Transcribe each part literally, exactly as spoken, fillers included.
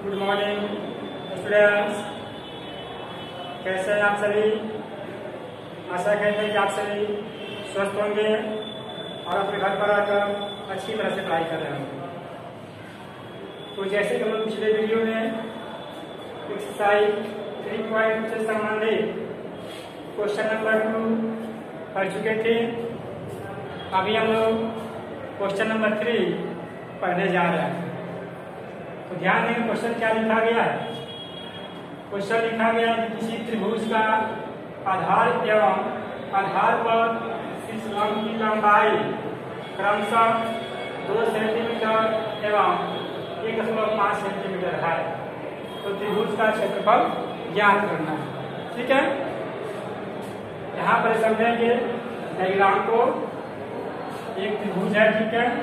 Good morning students, कैसे हैं आप सभी। आशा करते हैं कि आप सभी स्वस्थ होंगे और अपने घर पर आकर अच्छी तरह से पढ़ाई कर रहे होंगे। तो जैसे कि हम लोग पिछले वीडियो में एक्सरसाइज थ्री पॉइंट से संबंधित क्वेश्चन नंबर टू पढ़ चुके थे। अभी हम लोग क्वेश्चन नंबर थ्री पढ़ने जा रहे हैं। तो ध्यान दें क्वेश्चन क्या लिखा गया है। क्वेश्चन लिखा गया है कि किसी त्रिभुज का आधार एवं आधार पर शीर्षलंब की लंबाई क्रमशः दो सेंटीमीटर एवं एक दशमलव पाँच सेंटीमीटर है। तो त्रिभुज का क्षेत्रफल ज्ञात करना है। ठीक है, यहाँ पर समझेंगे डायग्राम को। एक त्रिभुज है, ठीक है,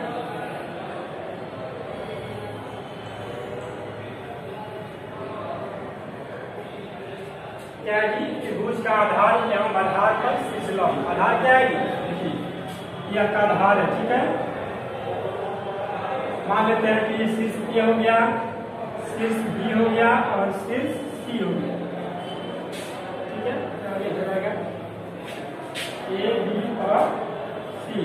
क्या है जी, त्रिभुज का आधार एवं आधार पर शीर्षलंब। आधार क्या है, देखिए यह का आधार है। ठीक है, मान लेते हैं कि शीर्ष ए हो गया, शीर्ष बी हो गया और शीर्ष सी हो गया। ठीक है, ये हो जाएगा ए बी और सी।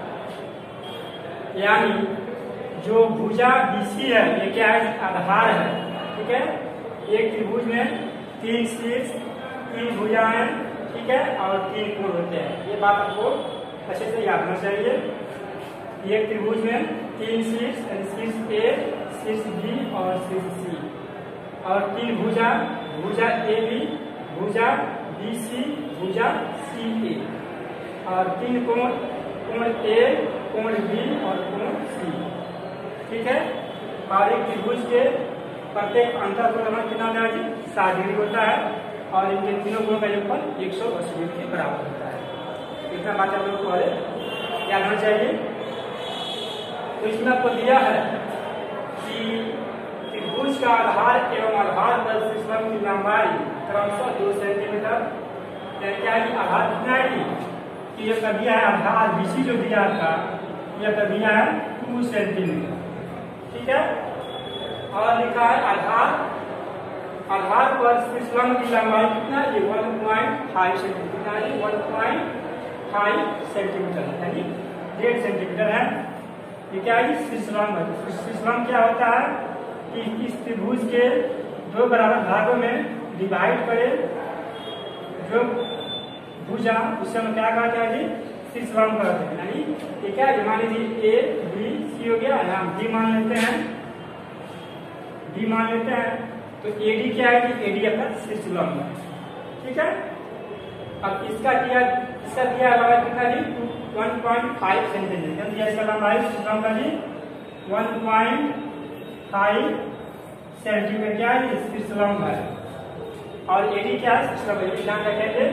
यानी जो भुजा बीसी है ये क्या है, आधार है। ठीक है, एक त्रिभुज में तीन शीर्ष, तीन भुजाएं, ठीक है, और तीन कोण होते हैं। ये बात आपको अच्छे से याद होना चाहिए। एक त्रिभुज में तीन शीर्ष, शीर्ष ए, शीर्ष बी और शीर्ष सी, और तीन भुजा, भुजा ए बी, भुजा बी सी, भुजा सी ए, और तीन कोण, कोण ए, कोण बी और कोण सी। ठीक है, और एक त्रिभुज के प्रत्येक अंतर कोण कितना होता है जी, साठ डिग्री होता है, और इनके तीनों कोणों का योगफल एक सौ अस्सी डिग्री के बराबर होता है। इतना बात आप लोगों को याद होना चाहिए। तो इसमें आपको दिया है कि त्रिभुज का आधार एवं आधार पर शीर्षलंब की लंबाई क्रमशः दो सेंटीमीटर। क्या है, आधार कितना है कि यह दिया है, आधार बीसी जो दिया था यह दिया है टू सेंटीमीटर। ठीक है, और लिखा है आधार आधार पर शीर्षलंब की लंबाई कितना है, वन पॉइंट फाइव सेंटीमीटर है, वन पॉइंट फाइव सेंटीमीटर यानी डेढ़ सेंटीमीटर है। ये क्या है, शीर्षलंब है। शीर्षलंब क्या होता है कि इस त्रिभुज के दो बराबर भागों में डिवाइड करे जो भुजा, उससे हम क्या कहते हैं जी, शीर्षलंब कहते हैं। यानी ये क्या है, मान लीजिए ए बी सी हो गया, हम डी मान लेते हैं, डी मान लेते हैं। तो एडी क्या है कि एडी अपना शीर्षलंब है। ठीक है, अब इसका दिया इसका दिया लंबाई कितना जी, वन पॉइंट फाइव सेंटीमीटर दिया इसका लंबाई शीर्षलंब का जी, वन पॉइंट फाइव सेंटीमीटर क्या है, शीर्षलंब है। और एडी क्या है, शीर्षलंब। ध्यान रखेंगे।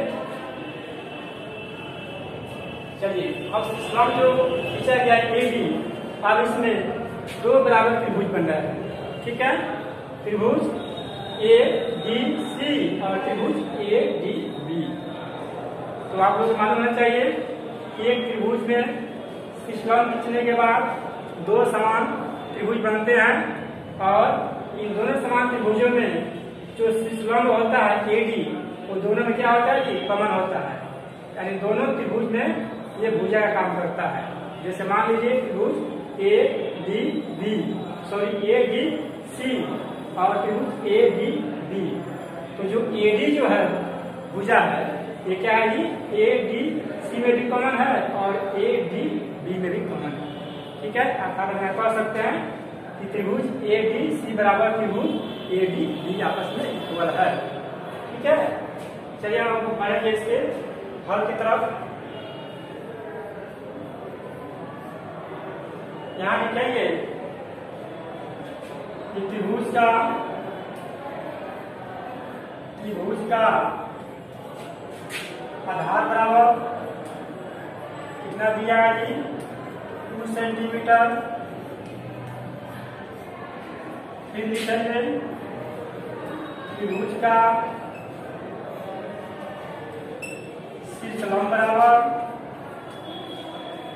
चलिए, अब शीर्षलंब जो खींचा गया एडी, अब इसमें दो बराबर त्रिभुज बन रहा है। ठीक है, त्रिभुज ए डी सी और त्रिभुज ए डी बी। तो आप लोग को मालूम होना चाहिए कि एक त्रिभुज में शीर्षलंब खींचने के बाद दो समान त्रिभुज बनते हैं, और इन दोनों समान त्रिभुजों में जो शीर्षलंब होता है एडी, वो दोनों में क्या होता है कि कॉमन होता है। यानी दोनों त्रिभुज में ये भुजा का काम करता है। जैसे मान लीजिए त्रिभुज A D B, sorry A D C और त्रिभुज ए डी बी। तो जो ए डी जो है भुजा है, ये क्या है जी, ए डी सी में भी कॉमन है और ए डी बी में भी कॉमन है। ठीक है, आप कह सकते हैं कि त्रिभुज ए डी सी बराबर त्रिभुज ए डी बी आपस में इक्वल है। ठीक है, चलिए हम बढ़ेंगे इसके हल की तरफ। यहाँ लिखेंगे त्रिभुज का त्रिभुज का आधार बराबर कितना दिया है जी, टू सेंटीमीटर। फिर लिखेंगे त्रिभुज का शीर्षलंब बराबर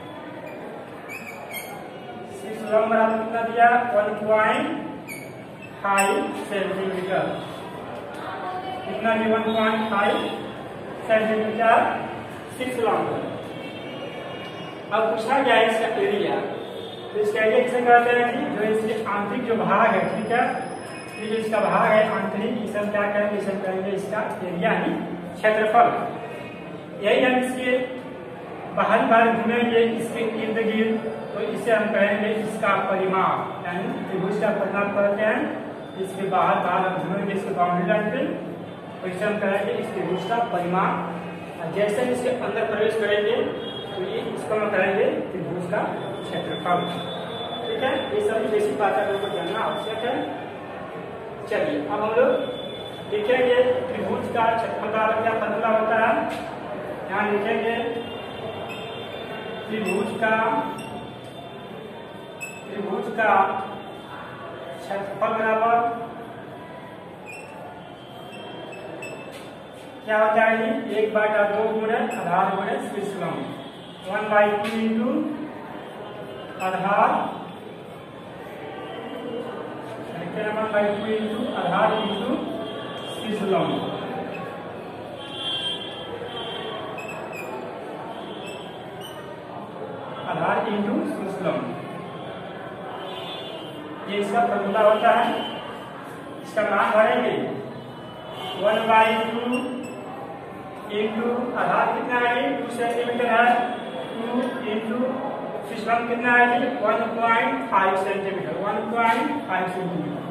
शीर्षलंब बराबर कितना दिया, वन पॉइंट फाइव सेंटीमीटर, कितना जी one point five centimetre six long. अब पूछा गया है इसका एरिया, तो इसका एरिया किसे कहते हैं जी, जो इसके आंतरिक जो भाग है, ठीक है, ये जो इसका भाग है आंतरिक, इसे हम क्या करेंगे, इसे हम करेंगे इसका एरिया ही क्षेत्रफल। यही हम इसके बाहरी भाग घूमेंगे इसके इर्द गिर्द, तो इसे हम कहेंगे इसका परिमाप, यानी त्रिभुज का परिमाप करते हैं। इसके बाहर भाग हम घूमेंगे इसके बाउंड्री लाइन पे, तो इसे हम कहेंगे इस त्रिभुज का परिमाप। और जैसे हम इसके अंदर प्रवेश करेंगे तो ये इसको हम कहेंगे त्रिभुज का क्षेत्रफल। ठीक है, ये सभी बेसिक बातें हम लोग को जानना आवश्यक है। चलिए अब हम लोग लिखेंगे त्रिभुज का क्षेत्रफल का क्या फॉर्मूला होता है। यहाँ लिखेंगे त्रिभुज का त्रिभुज का क्षेत्रफल बराबर क्या होता है, एक बाटा दो गुणे आधार गुणे शीर्ष लंब, वन बाई टू इंटू आधार, वन बाई टू इंटू आधार इंटू शीर्ष लंब। आधार इंटू शीर्ष लंब, ये इसका फॉर्मूला होता है। इसका मान भरेंगे वन बाई टू इंटू आधार कितना है, टू सेंटीमीटर है, टू इंटू शीर्षलंब कितना है, one point five centimetre, one point five centimetre,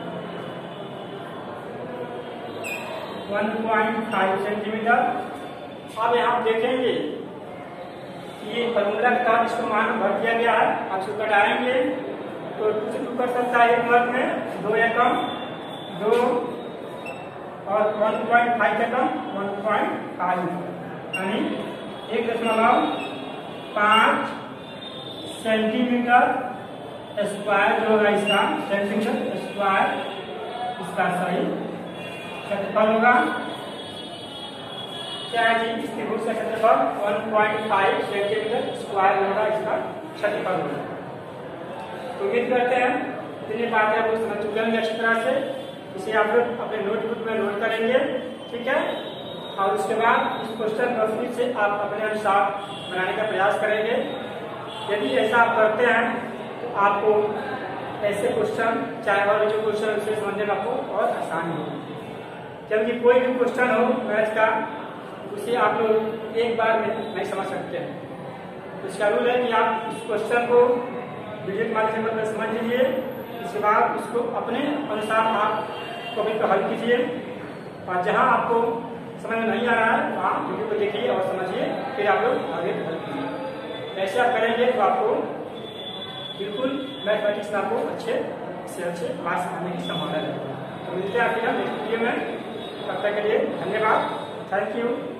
one point five centimetre. अब यहाँ देखेंगे कि ये फॉर्मूला के तहत इसको मान भर दिया गया है। आप इसको घटाएंगे तो टू से टू कर सकता है, एक वर्ग में दो एकम दो और वन पॉइंट फाइव का कम वन पॉइंट फाइव, यानी एक दशमलव पाँच सेंटीमीटर स्क्वायर जो होगा इसका, सेंटीमीटर स्क्वायर इसका सही क्षेत्रफल होगा। क्या है जी, इस त्रिभुज का क्षेत्रफल one point five centimetre square होगा, इसका क्षेत्रफल होगा। तो उम्मीद करते हैं इतनी बातें आप लोग समझ चुके होंगे अच्छी तरह से। इसे आप लोग अपने नोटबुक में नोट करेंगे, ठीक है, और उसके बाद इस क्वेश्चन को फिर से आप अपने अनुसार बनाने का प्रयास करेंगे। यदि ऐसा आप करते हैं तो आपको ऐसे क्वेश्चन, चाहे और जो क्वेश्चन उसे समझने में आपको और आसानी होगी। जबकि कोई भी क्वेश्चन हो मैथ का, उसे आप लोग एक बार में नहीं समझ सकते हैं। इसका रूल है कि आप इस क्वेश्चन को वीडियो के माध्यम से समझ लीजिए, इसके बाद उसको अपने अनुसार आप टॉपिक को हल कीजिए, और जहां आपको समझ में नहीं आ रहा है वहां वीडियो को देखिए और समझिए, फिर आप लोग आगे हल कीजिए। ऐसा करेंगे तो आपको बिल्कुल मैथमेटिक्स में आपको अच्छे से अच्छे मार्क्स आने की संभावना है। तो मिलते हैं आपके नेक्स्ट वीडियो में, तब तक के लिए धन्यवाद, थैंक यू।